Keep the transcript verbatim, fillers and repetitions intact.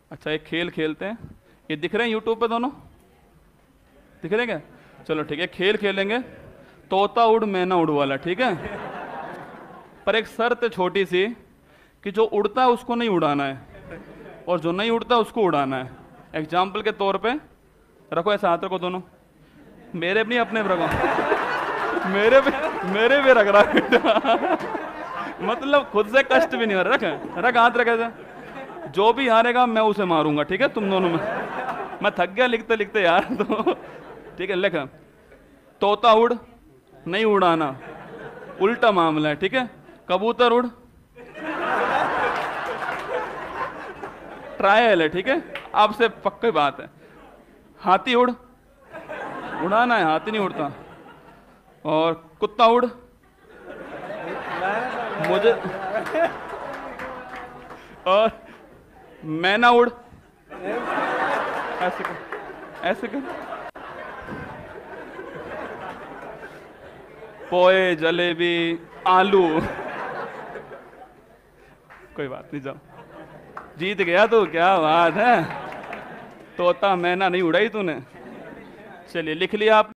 अच्छा एक खेल खेलते हैं, ये दिख रहे हैं यूट्यूब पे दोनों, दिख रहे हैं क्या? चलो ठीक है, खेल खेलेंगे तोता उड़ मैना उड़ वाला, ठीक है? पर एक शर्त है छोटी सी, कि जो उड़ता है उसको नहीं उड़ाना है और जो नहीं उड़ता उसको उड़ाना है। एग्जाम्पल के तौर पे रखो, ऐसे हाथ रखो दोनों, मेरे भी नहीं अपने भी रखो, मेरे भी मेरे भी रख रहा मतलब खुद से कष्ट भी नहीं हो रहा। रख रख हाथ रख ऐसे, जो भी हारेगा मैं उसे मारूंगा, ठीक है? तुम दोनों में मैं थक गया लिखते लिखते यार तो ठीक है, लिख, तोता उड़ नहीं उड़ाना, उल्टा मामला है, ठीक है? कबूतर उड़ ट्रायल है, ठीक है? आपसे पक्की बात है। हाथी उड़ उड़ाना है, हाथी नहीं उड़ता। और कुत्ता उड़, मुझे और मैना उड़, ऐसे कर ऐसे कर, पोए जलेबी आलू कोई बात नहीं, जाओ जीत गया तू, क्या बात है, तोता मैना नहीं उड़ाई तूने। चलिए लिख लिया आप।